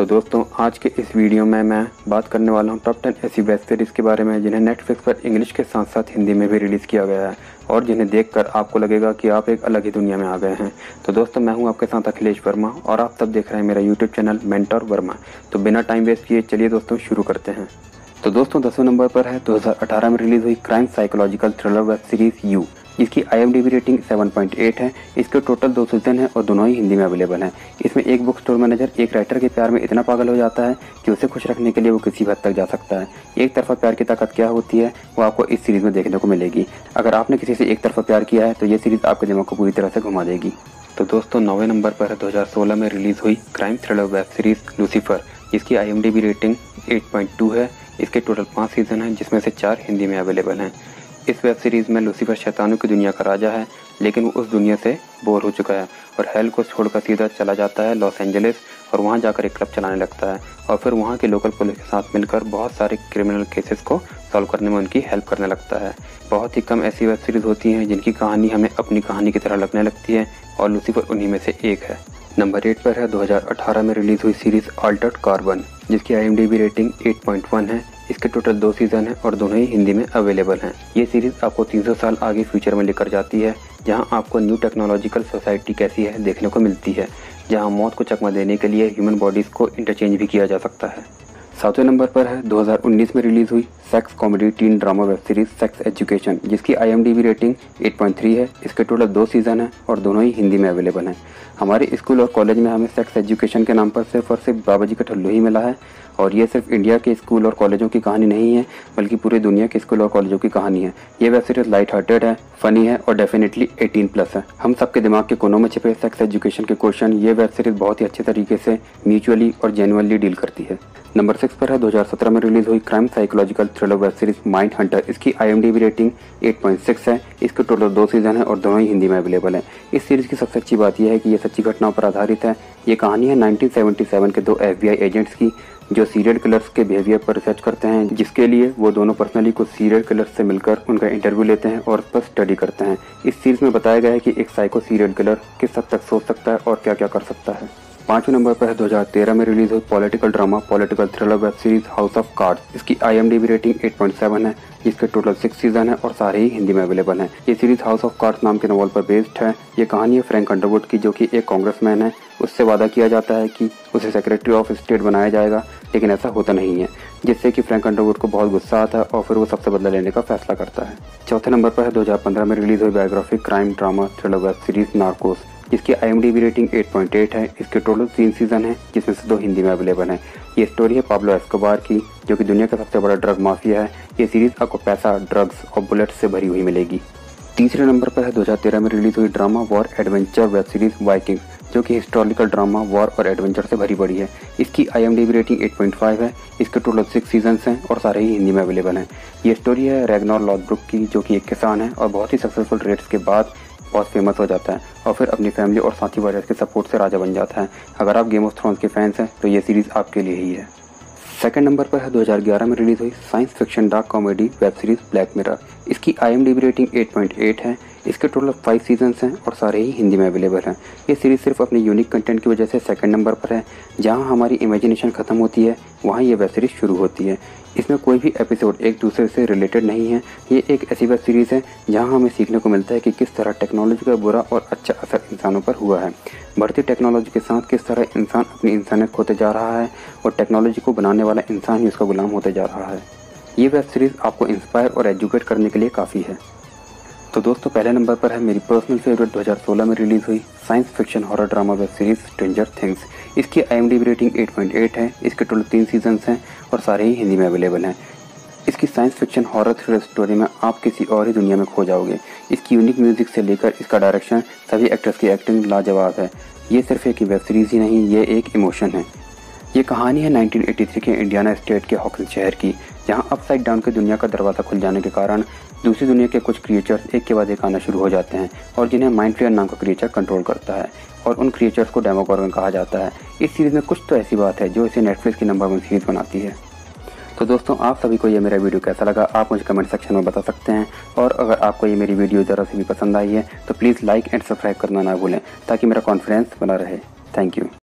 तो दोस्तों आज के इस वीडियो में मैं बात करने वाला हूँ टॉप 10 ऐसी वेब सीरीज़ के बारे में जिन्हें नेटफ्लिक्स पर इंग्लिश के साथ साथ हिंदी में भी रिलीज़ किया गया है और जिन्हें देखकर आपको लगेगा कि आप एक अलग ही दुनिया में आ गए हैं। तो दोस्तों मैं हूँ आपके साथ अखिलेश वर्मा और आप सब देख रहे हैं मेरा यूट्यूब चैनल मेंटर वर्मा। तो बिना टाइम वेस्ट किए चलिए दोस्तों शुरू करते हैं। तो दोस्तों 10वें नंबर पर है 2018 में रिलीज़ हुई crime psychological thriller web series you, जिसकी IMDb रेटिंग 7.8 है। इसके टोटल 2 सीजन है और दोनों ही हिंदी में अवेलेबल हैं। इसमें एक बुक स्टोर मैनेजर एक राइटर के प्यार में इतना पागल हो जाता है कि उसे खुश रखने के लिए वो किसी हद तक जा सकता है। एक तरफा प्यार की ताकत क्या होती है वो आपको इस सीरीज़ में देखने को मिलेगी। अगर आपने किसी से एक तरफा प्यार किया है तो ये सीरीज़ आपके दिमाग को पूरी तरह से घुमा देगी। तो दोस्तों 9वें नंबर पर है 2016 में रिलीज़ हुई crime thriller web series Lucifer, जिसकी IMDb रेटिंग 8.2 है। इसके टोटल 5 सीजन हैं जिसमें से 4 हिंदी में अवेलेबल हैं। इस वेब सीरीज़ में लूसीफर शैतानों की दुनिया का राजा है, लेकिन वो उस दुनिया से बोर हो चुका है और हेल को छोड़कर सीधा चला जाता है लॉस एंजलिस और वहाँ जाकर एक क्लब चलाने लगता है और फिर वहाँ के लोकल पुलिस के साथ मिलकर बहुत सारे क्रिमिनल केसेस को सॉल्व करने में उनकी हेल्प करने लगता है। बहुत ही कम ऐसी वेब सीरीज़ होती हैं जिनकी कहानी हमें अपनी कहानी की तरह लगने लगती है और लूसीफर उन्हीं में से एक है। नंबर 8 पर है 2018 में रिलीज़ हुई सीरीज़ अल्टर्ड कार्बन, जिसकी IMDb रेटिंग 8.1 है। इसके टोटल 2 सीजन हैं और दोनों ही हिंदी में अवेलेबल हैं। ये सीरीज़ आपको 300 साल आगे फ्यूचर में लेकर जाती है, जहां आपको न्यू टेक्नोलॉजिकल सोसाइटी कैसी है देखने को मिलती है, जहां मौत को चकमा देने के लिए ह्यूमन बॉडीज़ को इंटरचेंज भी किया जा सकता है। 7वें नंबर पर है 2019 में रिलीज़ हुई sex comedy teen drama web series Sex Education, जिसकी IMDb रेटिंग 8.3 है। इसके टोटल 2 सीजन हैं और दोनों ही हिंदी में अवेलेबल हैं। हमारे स्कूल और कॉलेज में हमें सेक्स एजुकेशन के नाम पर सिर्फ और सिर्फ बाबा जी का ठल्लू ही मिला है और ये सिर्फ इंडिया के स्कूल और कॉलेजों की कहानी नहीं है, बल्कि पूरी दुनिया के स्कूल और कॉलेजों की कहानी है। ये वेब सीरीज़ लाइट हार्टेड है, फनी है और डेफिनेटली 18+ है। हम सबके दिमाग के कोनों में छिपे सेक्स एजुकेशन के क्वेश्चन ये वेब सीरीज़ बहुत ही अच्छे तरीके से म्यूचुअली और जेन्युइनली डील करती है। नंबर 6 पर है 2017 में रिलीज़ हुई crime psychological thriller web series Mindhunter. इसकी IMDb रेटिंग 8.6 है। इसके टोटल 2 सीजन है और दोनों ही हिंदी में अवेलेबल है। इस सीरीज़ की सबसे अच्छी बात यह है कि ये सच्ची घटनाओं पर आधारित है। ये कहानी है 1977 के 2 FBI एजेंट्स की जो सीरियल किलर्स के बिहेवियर पर रिसर्च करते हैं, जिसके लिए वो दोनों पर्सनली कुछ सीरियल किलर्स से मिलकर उनका इंटरव्यू लेते हैं और उस पर स्टडी करते हैं। इस सीरीज़ में बताया गया है कि एक साइको सीरियल किलर किस हद तक सोच सकता है और क्या क्या कर सकता है। 5वें नंबर पर है 2013 में रिलीज़ हुई political drama political thriller web series House of Cards. इसकी IMDb रेटिंग 8.7 है, जिसके टोटल 6 सीजन है और सारे ही हिंदी में अवेलेबल हैं। ये सीरीज़ हाउस ऑफ कार्ड्स नाम के नॉवल पर बेस्ड है। ये कहानी है फ्रैंक अंडरवुड की, जो कि एक कांग्रेसमैन है। उससे वादा किया जाता है कि उसे सेक्रेटरी ऑफ स्टेट बनाया जाएगा, लेकिन ऐसा होता नहीं है, जिससे कि फ्रैंक अंडरवुड को बहुत गुस्सा आता है और फिर वो सबसे बदला लेने का फैसला करता है। 4थे नंबर पर है 2015 में रिलीज़ हुई biography crime drama thriller web series Narcos, जिसकी IMDb रेटिंग 8.8 है। इसके टोटल 3 सीजन हैं, जिसमें से 2 हिंदी में अवेलेबल हैं। ये स्टोरी है पाब्लो एस्कोबार की, जो कि दुनिया का सबसे बड़ा ड्रग माफिया है। ये सीरीज़ आपको पैसा, ड्रग्स और बुलेट्स से भरी हुई मिलेगी। तीसरे नंबर पर है 2013 में रिलीज़ हुई drama war adventure web series Viking, जो कि हिस्टोरिकल ड्रामा वॉर और एडवेंचर से भरी पड़ी है। इसकी IMDb रेटिंग 8.5 है। इसके टोटल 6 सीजन्स हैं और सारे ही हिंदी में अवेलेबल हैं। ये स्टोरी है रैग्नार लॉथब्रुक की, जो कि एक किसान है और बहुत ही सक्सेसफुल रेट्स के बाद बहुत फेमस हो जाता है और फिर अपनी फैमिली और साथी वारियर्स के सपोर्ट से राजा बन जाता है। अगर आप गेम ऑफ थ्रोन्स के फैंस हैं तो ये सीरीज़ आपके लिए ही है। सेकंड नंबर पर है 2011 में रिलीज़ हुई science fiction dark comedy web series Black Mirror. इसकी IMDb रेटिंग 8.8 है। इसके टोटल 5 सीजन्स हैं और सारे ही हिंदी में अवेलेबल हैं। ये सीरीज़ सिर्फ अपने यूनिक कंटेंट की वजह से सेकंड नंबर पर है। जहां हमारी इमेजिनेशन ख़त्म होती है वहां ये वेब सीरीज़ शुरू होती है। इसमें कोई भी एपिसोड एक दूसरे से रिलेटेड नहीं है। ये एक ऐसी वेब सीरीज़ है जहां हमें सीखने को मिलता है कि किस तरह टेक्नोलॉजी का बुरा और अच्छा असर इंसानों पर हुआ है। बढ़ती टेक्नोलॉजी के साथ किस तरह इंसान अपनी इंसानियत खोते जा रहा है और टेक्नोलॉजी को बनाने वाला इंसान ही उसका गुलाम होते जा रहा है। ये वेब सीरीज़ आपको इंस्पायर और एजुकेट करने के लिए काफ़ी है। तो दोस्तों पहले नंबर पर है मेरी पर्सनल फेवरेट 2016 में रिलीज़ हुई science fiction horror drama web series Stranger Things. इसकी IMDb रेटिंग 8.8 है। इसके टोटल 3 सीजन्स हैं और सारे ही हिंदी में अवेलेबल हैं। इसकी science fiction horror thriller story में आप किसी और ही दुनिया में खो जाओगे। इसकी यूनिक म्यूजिक से लेकर इसका डायरेक्शन, सभी एक्टर्स की एक्टिंग लाजवाब है। ये सिर्फ एक वेब सीरीज़ ही नहीं, ये एक इमोशन है। ये कहानी है 1983 के इंडियाना स्टेट के हॉकिंस शहर की, जहां अपसाइड डाउन की दुनिया का दरवाज़ा खुल जाने के कारण दूसरी दुनिया के कुछ क्रिएचर्स एक के बाद एक आना शुरू हो जाते हैं और जिन्हें माइंड फ्लेयर नाम का क्रिएचर कंट्रोल करता है और उन क्रिएचर्स को डेमोगोर्गन कहा जाता है। इस सीरीज़ में कुछ तो ऐसी बात है जो इसे नेटफ्लिक्स की नंबर 1 सीरीज़ बनाती है। तो दोस्तों आप सभी को ये मेरा वीडियो कैसा लगा आप मुझे कमेंट सेक्शन में बता सकते हैं और अगर आपको ये मेरी वीडियो ज़रा से भी पसंद आई है तो प्लीज़ लाइक एंड सब्सक्राइब करना ना भूलें ताकि मेरा कॉन्फिडेंस बना रहे। Thank you.